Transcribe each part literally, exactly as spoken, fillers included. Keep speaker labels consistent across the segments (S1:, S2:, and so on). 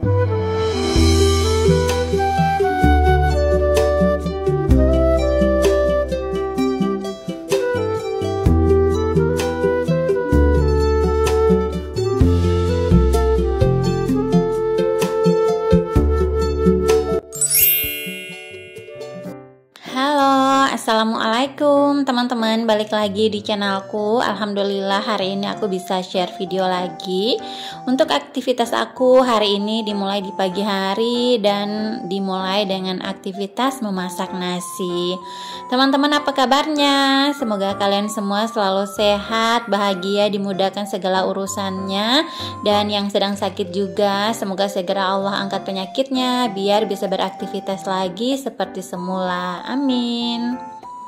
S1: Assalamualaikum teman-teman, balik lagi di channelku. Alhamdulillah hari ini aku bisa share video lagi. Untuk aktivitas aku hari ini dimulai di pagi hari dan dimulai dengan aktivitas memasak nasi. Teman-teman, apa kabarnya? Semoga kalian semua selalu sehat, bahagia, dimudahkan segala urusannya. Dan yang sedang sakit juga, semoga segera Allah angkat penyakitnya biar bisa beraktivitas lagi seperti semula. Amin.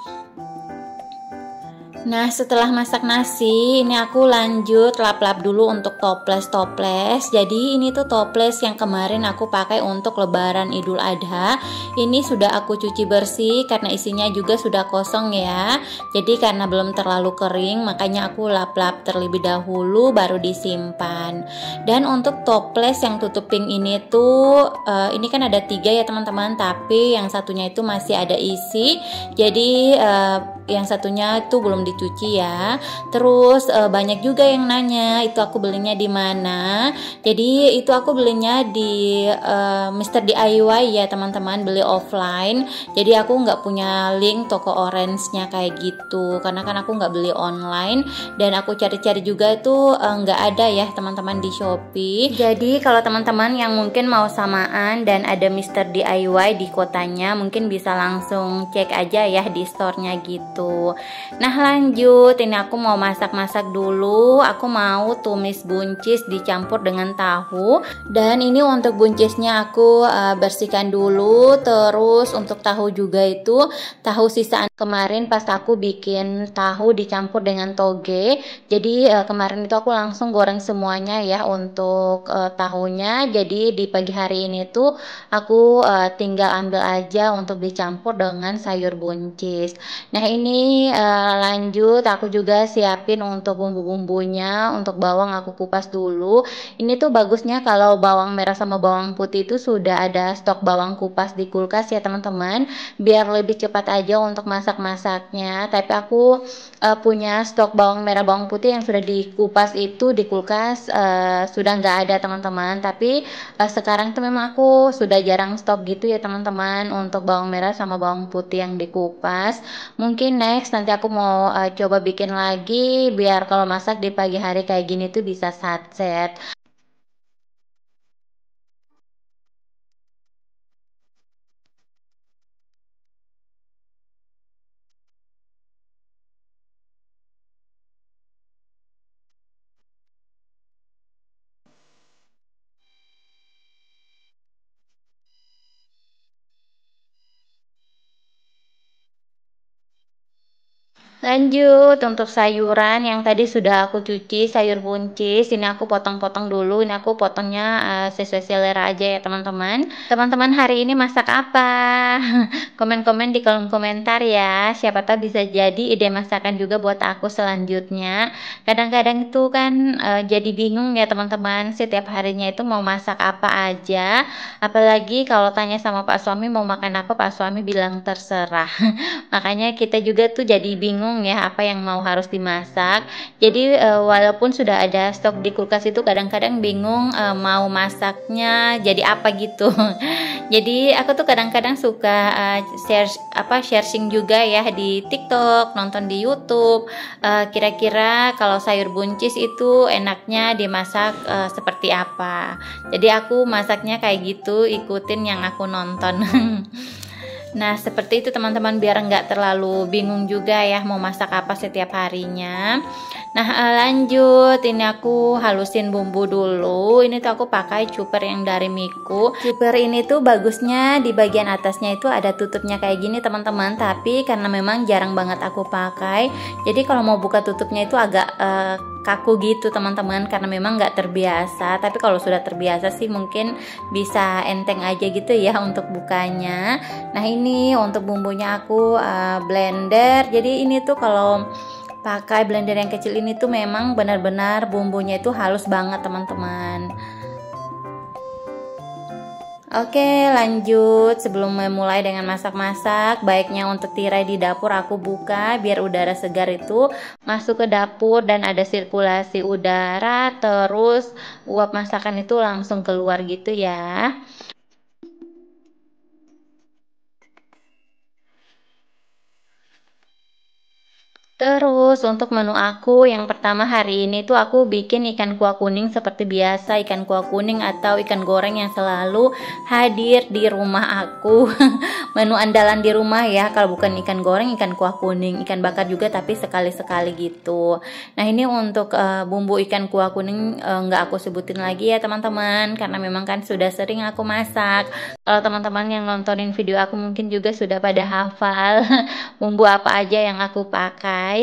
S1: Nah, setelah masak nasi, ini aku lanjut lap-lap dulu untuk toples-toples. Jadi ini tuh toples yang kemarin aku pakai untuk lebaran Idul Adha. Ini sudah aku cuci bersih karena isinya juga sudah kosong ya. Jadi karena belum terlalu kering, makanya aku lap-lap terlebih dahulu baru disimpan. Dan untuk toples yang tutup pink ini tuh, uh, ini kan ada tiga ya teman-teman, tapi yang satunya itu masih ada isi. Jadi uh, yang satunya itu belum dicuci ya. Terus e, banyak juga yang nanya itu aku belinya di mana. Jadi itu aku belinya di e, Mister D I Y ya teman-teman, beli offline. Jadi aku nggak punya link toko orange-nya kayak gitu, karena kan aku nggak beli online. Dan aku cari-cari juga itu e, nggak ada ya teman-teman di Shopee. Jadi kalau teman-teman yang mungkin mau samaan dan ada Mister D I Y di kotanya, mungkin bisa langsung cek aja ya di store-nya gitu. Nah lanjut, ini aku mau masak-masak dulu. Aku mau tumis buncis dicampur dengan tahu. Dan ini untuk buncisnya aku uh, bersihkan dulu. Terus untuk tahu juga itu tahu sisaan kemarin pas aku bikin tahu dicampur dengan toge. Jadi uh, kemarin itu aku langsung goreng semuanya ya untuk uh, tahunya. Jadi di pagi hari ini tuh aku uh, tinggal ambil aja untuk dicampur dengan sayur buncis. Nah ini Ini uh, lanjut aku juga siapin untuk bumbu-bumbunya. Untuk bawang aku kupas dulu. Ini tuh bagusnya kalau bawang merah sama bawang putih itu sudah ada stok bawang kupas di kulkas ya teman-teman, biar lebih cepat aja untuk masak-masaknya. Tapi aku uh, punya stok bawang merah bawang putih yang sudah dikupas itu di kulkas uh, sudah nggak ada teman-teman. Tapi uh, sekarang tuh memang aku sudah jarang stok gitu ya teman-teman untuk bawang merah sama bawang putih yang dikupas. Mungkin next nanti aku mau uh, coba bikin lagi biar kalau masak di pagi hari kayak gini tuh bisa satset. Lanjut untuk sayuran yang tadi sudah aku cuci, sayur buncis ini aku potong-potong dulu. Ini aku potongnya uh, sesuai selera aja ya teman-teman. Teman-teman hari ini masak apa? Komen-komen di kolom komentar ya. Siapa tahu bisa jadi ide masakan juga buat aku selanjutnya. Kadang-kadang itu kan uh, jadi bingung ya teman-teman, setiap harinya itu mau masak apa aja. Apalagi kalau tanya sama Pak suami mau makan apa, Pak suami bilang terserah. Makanya kita juga tuh jadi bingung ya apa yang mau harus dimasak. Jadi e, walaupun sudah ada stok di kulkas itu kadang-kadang bingung e, mau masaknya jadi apa gitu. Jadi aku tuh kadang-kadang suka e, share apa sharing juga ya di TikTok, nonton di YouTube. Kira-kira kalau sayur buncis itu enaknya dimasak e, seperti apa. Jadi aku masaknya kayak gitu, ikutin yang aku nonton. Nah seperti itu teman-teman, biar nggak terlalu bingung juga ya mau masak apa setiap harinya. Nah lanjut, ini aku halusin bumbu dulu. Ini tuh aku pakai cuper yang dari Miku. Cuper ini tuh bagusnya di bagian atasnya itu ada tutupnya kayak gini teman-teman. Tapi karena memang jarang banget aku pakai, jadi kalau mau buka tutupnya itu agak uh, kaku gitu teman-teman, karena memang nggak terbiasa. Tapi kalau sudah terbiasa sih mungkin bisa enteng aja gitu ya untuk bukanya. Nah ini untuk bumbunya aku uh, blender. Jadi ini tuh kalau pakai blender yang kecil ini tuh memang benar-benar bumbunya itu halus banget teman-teman. Oke, lanjut. Sebelum memulai dengan masak-masak, baiknya untuk tirai di dapur aku buka biar udara segar itu masuk ke dapur dan ada sirkulasi udara, terus uap masakan itu langsung keluar gitu ya. Terus untuk menu aku yang pertama hari ini tuh aku bikin ikan kuah kuning seperti biasa, ikan kuah kuning atau ikan goreng yang selalu hadir di rumah aku. Menu andalan di rumah ya, kalau bukan ikan goreng, ikan kuah kuning, ikan bakar juga tapi sekali-sekali gitu. Nah ini untuk uh, bumbu ikan kuah kuning uh, nggak aku sebutin lagi ya teman-teman, karena memang kan sudah sering aku masak. Kalau teman-teman yang nontonin video aku mungkin juga sudah pada hafal bumbu apa aja yang aku pakai.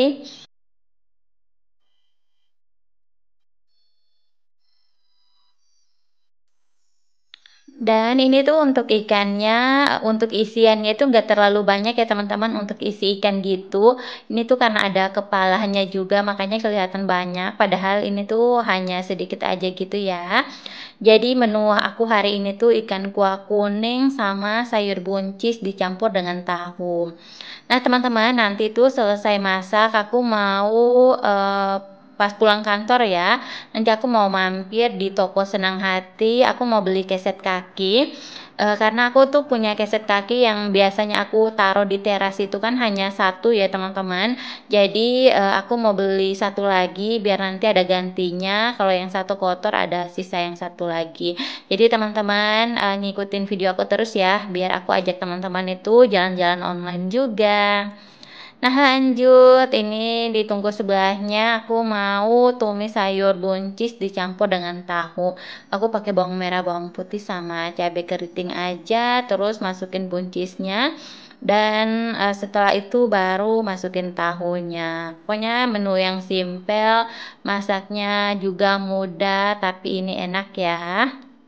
S1: Dan ini tuh untuk ikannya, untuk isiannya itu nggak terlalu banyak ya teman-teman untuk isi ikan gitu. Ini tuh karena ada kepalanya juga makanya kelihatan banyak. Padahal ini tuh hanya sedikit aja gitu ya. Jadi menu aku hari ini tuh ikan kuah kuning sama sayur buncis dicampur dengan tahu. Nah teman-teman nanti tuh selesai masak aku mau uh, pas pulang kantor ya, nanti aku mau mampir di toko Senang Hati, aku mau beli keset kaki. E, karena aku tuh punya keset kaki yang biasanya aku taruh di teras itu kan hanya satu ya teman-teman. Jadi e, aku mau beli satu lagi biar nanti ada gantinya. Kalau yang satu kotor ada sisa yang satu lagi. Jadi teman-teman e, ngikutin video aku terus ya, biar aku ajak teman-teman itu jalan-jalan online juga. Nah lanjut, ini ditunggu sebelahnya aku mau tumis sayur buncis dicampur dengan tahu. Aku pakai bawang merah, bawang putih sama cabai keriting aja, terus masukin buncisnya. Dan uh, setelah itu baru masukin tahunya. Pokoknya menu yang simple, masaknya juga mudah, tapi ini enak ya.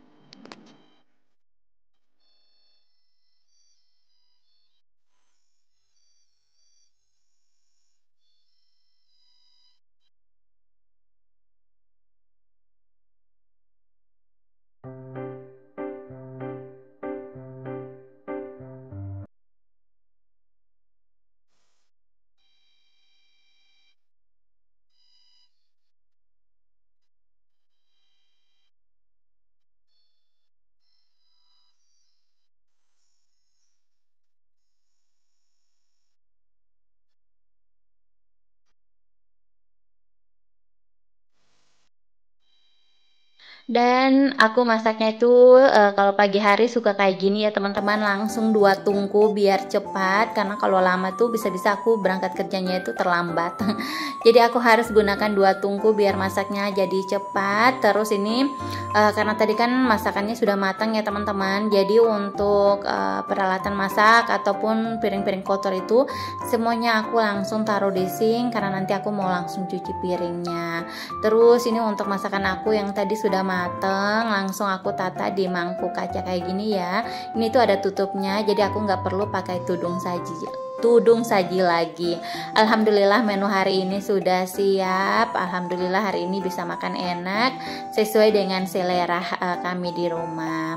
S1: Dan aku masaknya itu e, kalau pagi hari suka kayak gini ya teman-teman, langsung dua tungku biar cepat, karena kalau lama tuh bisa-bisa aku berangkat kerjanya itu terlambat. Jadi aku harus gunakan dua tungku biar masaknya jadi cepat. Terus ini e, karena tadi kan masakannya sudah matang ya teman-teman, jadi untuk e, peralatan masak ataupun piring-piring kotor itu semuanya aku langsung taruh di sink karena nanti aku mau langsung cuci piringnya. Terus ini untuk masakan aku yang tadi sudah mateng, langsung aku tata di mangkuk kaca kayak gini ya. Ini tuh ada tutupnya, jadi aku nggak perlu pakai tudung saji tudung saji lagi. Alhamdulillah menu hari ini sudah siap. Alhamdulillah hari ini bisa makan enak sesuai dengan selera uh, kami di rumah.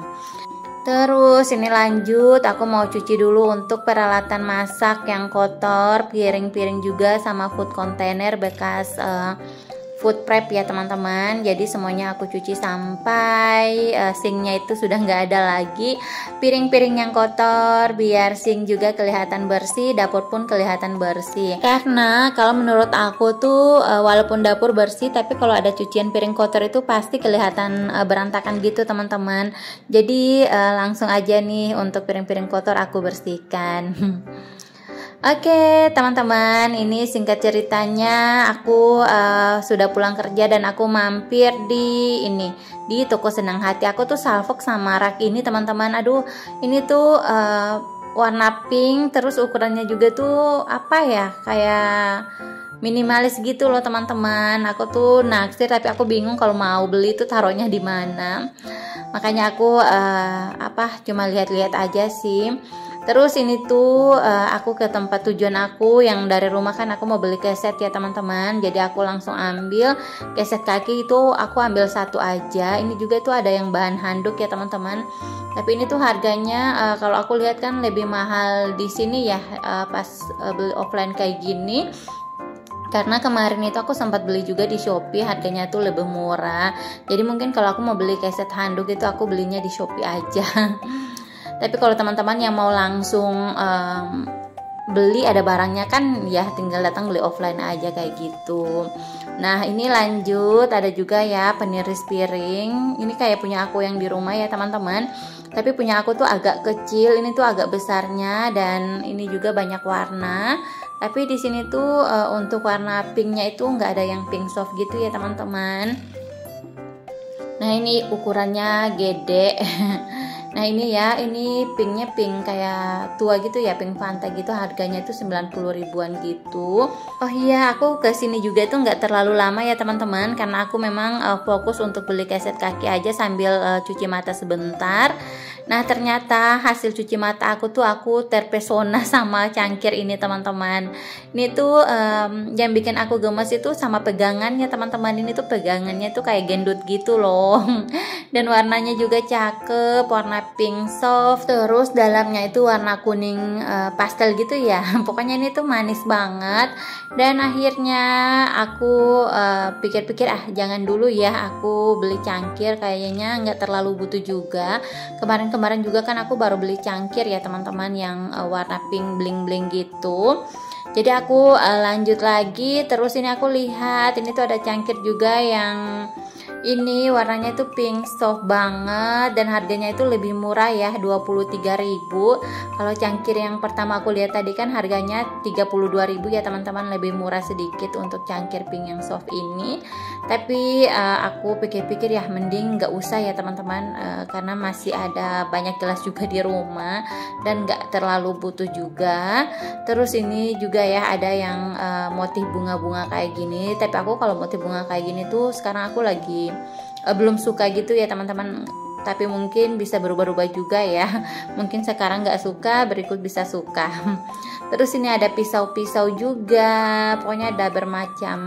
S1: Terus ini lanjut, aku mau cuci dulu untuk peralatan masak yang kotor, piring-piring juga sama food container bekas uh, food prep ya teman-teman. Jadi semuanya aku cuci sampai uh, sinknya itu sudah nggak ada lagi piring-piring yang kotor, biar sink juga kelihatan bersih, dapur pun kelihatan bersih. Karena kalau menurut aku tuh uh, walaupun dapur bersih, tapi kalau ada cucian piring kotor itu pasti kelihatan uh, berantakan gitu teman-teman. Jadi uh, langsung aja nih untuk piring-piring kotor aku bersihkan. Oke teman-teman, ini singkat ceritanya aku uh, sudah pulang kerja dan aku mampir di ini di toko Senang Hati. Aku tuh salfok sama rak ini teman-teman. Aduh, ini tuh uh, warna pink, terus ukurannya juga tuh apa ya, kayak minimalis gitu loh teman-teman. Aku tuh naksir tapi aku bingung kalau mau beli tuh taruhnya di mana. Makanya aku uh, apa cuma lihat-lihat aja sih. Terus ini tuh uh, aku ke tempat tujuan aku yang dari rumah kan aku mau beli keset ya teman-teman. Jadi aku langsung ambil keset kaki itu aku ambil satu aja. Ini juga tuh ada yang bahan handuk ya teman-teman. Tapi ini tuh harganya uh, kalau aku lihat kan lebih mahal di sini ya uh, pas uh, beli offline kayak gini. Karena kemarin itu aku sempat beli juga di Shopee, harganya tuh lebih murah. Jadi mungkin kalau aku mau beli keset handuk itu aku belinya di Shopee aja. Tapi kalau teman-teman yang mau langsung um, beli ada barangnya kan ya tinggal datang beli offline aja kayak gitu. Nah ini lanjut ada juga ya peniris piring. Ini kayak punya aku yang di rumah ya teman-teman. Tapi punya aku tuh agak kecil, ini tuh agak besarnya dan ini juga banyak warna. Tapi di sini tuh uh, untuk warna pinknya itu nggak ada yang pink soft gitu ya teman-teman. Nah ini ukurannya gede. Nah ini ya, ini pinknya pink kayak tua gitu ya, pink Fanta gitu, harganya itu sembilan puluh ribuan gitu. Oh iya, aku kesini juga tuh nggak terlalu lama ya teman-teman, karena aku memang uh, fokus untuk beli keset kaki aja sambil uh, cuci mata sebentar. Nah ternyata hasil cuci mata aku tuh aku terpesona sama cangkir ini teman-teman. Ini tuh um, yang bikin aku gemes itu sama pegangannya teman-teman. Ini tuh pegangannya tuh kayak gendut gitu loh. Dan warnanya juga cakep, warna pink soft. Terus dalamnya itu warna kuning uh, pastel gitu ya. Pokoknya ini tuh manis banget. Dan akhirnya aku uh, pikir-pikir ah jangan dulu ya aku beli cangkir, kayaknya nggak terlalu butuh juga. Kemarin Kemarin juga kan aku baru beli cangkir ya teman-teman yang uh, warna pink bling-bling gitu. Jadi aku uh, lanjut lagi. Terus ini aku lihat ini tuh ada cangkir juga yang ini warnanya itu pink soft banget dan harganya itu lebih murah ya, dua puluh tiga ribu. Kalau cangkir yang pertama aku lihat tadi kan harganya tiga puluh dua ribu ya teman-teman, lebih murah sedikit untuk cangkir pink yang soft ini. Tapi uh, aku pikir-pikir ya mending nggak usah ya teman-teman, uh, karena masih ada banyak gelas juga di rumah dan nggak terlalu butuh juga. Terus ini juga ya ada yang uh, motif bunga-bunga kayak gini. Tapi aku kalau motif bunga kayak gini tuh sekarang aku lagi uh, belum suka gitu ya teman-teman. Tapi mungkin bisa berubah-ubah juga ya. Mungkin sekarang nggak suka, berikut bisa suka. Terus ini ada pisau-pisau juga. Pokoknya ada bermacam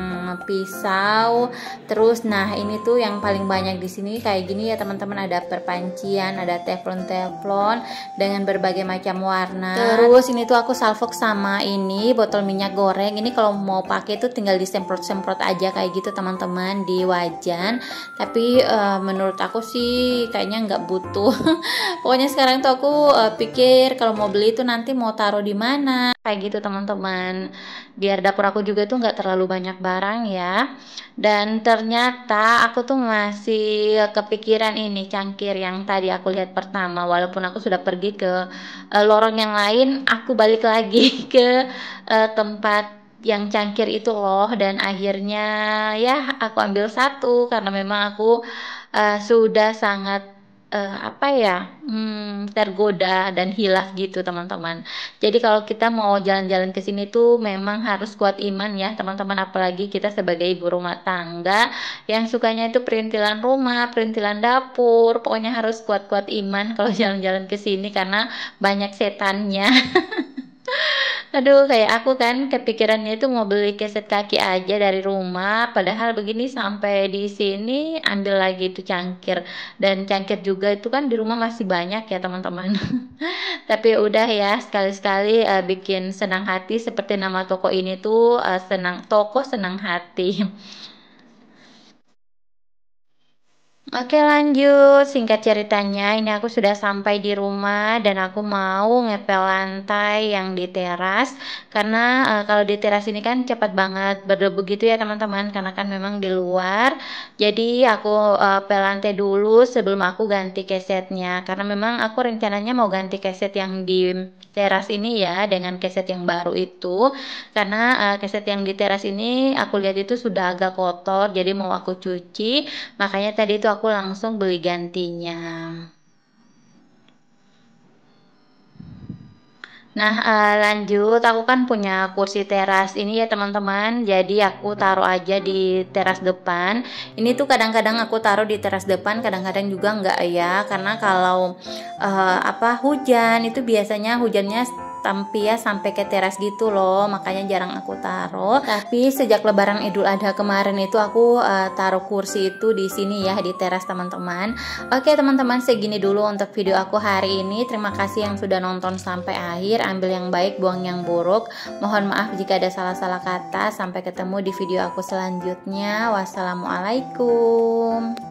S1: pisau. Terus nah ini tuh yang paling banyak di sini kayak gini ya teman-teman, ada perpancian, ada teflon-teflon dengan berbagai macam warna. Terus ini tuh aku salvok sama ini botol minyak goreng. Ini kalau mau pakai tuh tinggal disemprot-semprot aja kayak gitu teman-teman di wajan. Tapi uh, menurut aku sih kayaknya nggak butuh. Pokoknya sekarang tuh aku uh, pikir kalau mau beli itu nanti mau taruh di mana kayak gitu teman-teman, biar dapur aku juga tuh nggak terlalu banyak barang ya. Dan ternyata aku tuh masih kepikiran ini cangkir yang tadi aku lihat pertama, walaupun aku sudah pergi ke uh, lorong yang lain, aku balik lagi ke uh, tempat yang cangkir itu loh. Dan akhirnya ya aku ambil satu karena memang aku uh, sudah sangat Uh, apa ya hmm, tergoda dan hilaf gitu teman-teman. Jadi kalau kita mau jalan-jalan ke sini tuh memang harus kuat iman ya teman-teman, apalagi kita sebagai ibu rumah tangga yang sukanya itu perintilan rumah, perintilan dapur. Pokoknya harus kuat-kuat iman kalau jalan-jalan ke sini karena banyak setannya. Aduh, kayak aku kan kepikirannya itu mau beli keset kaki aja dari rumah, padahal begini sampai di sini ambil lagi itu cangkir. Dan cangkir juga itu kan di rumah masih banyak ya teman-teman. Tapi udah ya, sekali-sekali uh, bikin senang hati seperti nama toko ini tuh uh, senang toko senang hati. Oke lanjut, singkat ceritanya ini aku sudah sampai di rumah dan aku mau ngepel lantai yang di teras. Karena uh, kalau di teras ini kan cepat banget berdebu gitu ya teman-teman, karena kan memang di luar. Jadi aku uh, pel lantai dulu sebelum aku ganti kesetnya, karena memang aku rencananya mau ganti keset yang di teras ini ya dengan keset yang baru itu. Karena uh, keset yang di teras ini aku lihat itu sudah agak kotor, jadi mau aku cuci. Makanya tadi itu aku langsung beli gantinya. Nah, eh, lanjut, aku kan punya kursi teras ini ya teman-teman. Jadi aku taruh aja di teras depan. Ini tuh kadang-kadang aku taruh di teras depan, kadang-kadang juga enggak ya. Karena kalau eh, apa hujan itu biasanya hujannya tampias sampai ke teras gitu loh, makanya jarang aku taruh. Tapi sejak Lebaran Idul Adha kemarin itu aku uh, taruh kursi itu di sini ya, di teras teman-teman. Oke teman-teman, segini dulu untuk video aku hari ini. Terima kasih yang sudah nonton sampai akhir. Ambil yang baik, buang yang buruk. Mohon maaf jika ada salah-salah kata. Sampai ketemu di video aku selanjutnya. Wassalamualaikum.